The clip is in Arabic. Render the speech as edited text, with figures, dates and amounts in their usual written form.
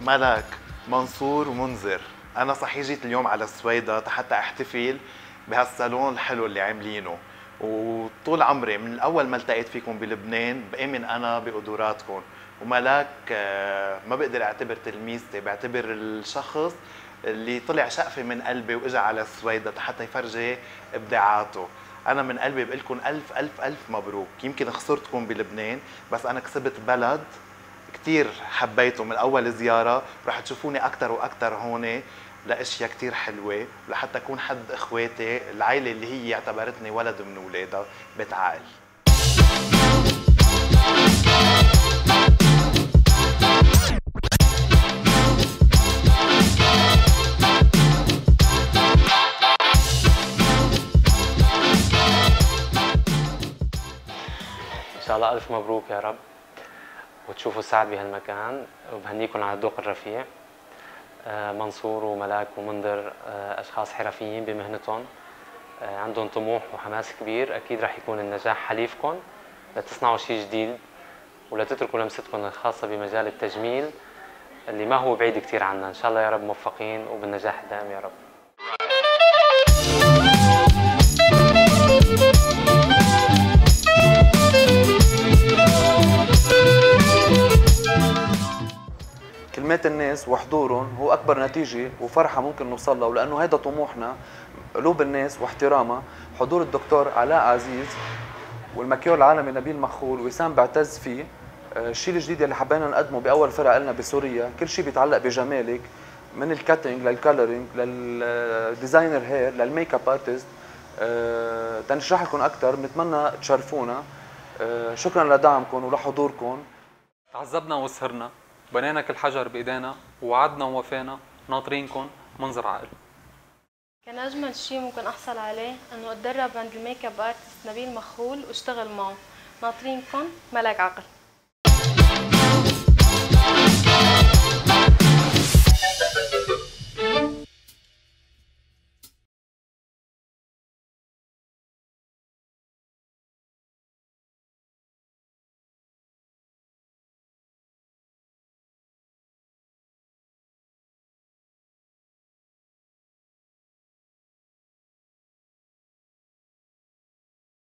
ملك منصور منذر. أنا صحيح جيت اليوم على السويدة حتى أحتفل بهالصالون الحلو اللي عاملينه، وطول عمري من أول ما التقيت فيكم بلبنان بآمن أنا بقدراتكم، وملاك ما بقدر أعتبر تلميذتي، بعتبر الشخص اللي طلع شقفة من قلبي وإجا على السويدة حتى يفرجي إبداعاته. أنا من قلبي بقول لكم ألف ألف ألف مبروك. يمكن خسرتكم بلبنان بس أنا كسبت بلد كتير حبيته من أول زيارة، رح تشوفوني أكتر وأكتر هون لأشياء كتير حلوة، لحتى أكون حد إخواتي العائلة اللي هي اعتبرتني ولد من ولادها بيت عائل. إن شاء الله ألف مبروك يا رب، وتشوفوا سعد بهالمكان، وبهنيكم على الذوق الرفيع. منصور وملاك ومنذر أشخاص حرفيين بمهنتهم، عندهم طموح وحماس كبير. أكيد رح يكون النجاح حليفكم لتصنعوا شيء جديد ولتتركوا لمستكم الخاصة بمجال التجميل اللي ما هو بعيد كتير عنا. إن شاء الله يا رب موفقين وبالنجاح الدائم يا رب. كلمات الناس وحضورهم هو أكبر نتيجة وفرحة ممكن نوصل لها، ولأنه هذا طموحنا، قلوب الناس واحترامها. حضور الدكتور علاء عزيز والمكيور العالمي نبيل مخول وسام بعتز فيه. الشيء الجديد اللي حبينا نقدمه بأول فرع لنا بسوريا، كل شيء بيتعلق بجمالك، من الكاتنج للكالرينج للديزاينر هير للميك اب ارتست. تنشرح لكم أكثر بنتمنى تشرفونا. شكرا لدعمكم ولحضوركم. تعذبنا وسهرنا، بنينا كل حجر بايدينا، ووعدنا ووفينا، ناطرينكم منظر عائل. كان أجمل شيء ممكن أحصل عليه إنه أتدرب عند الميك اب ارتست نبيل مخول واشتغل معه. ناطرينكم ملاك عقل.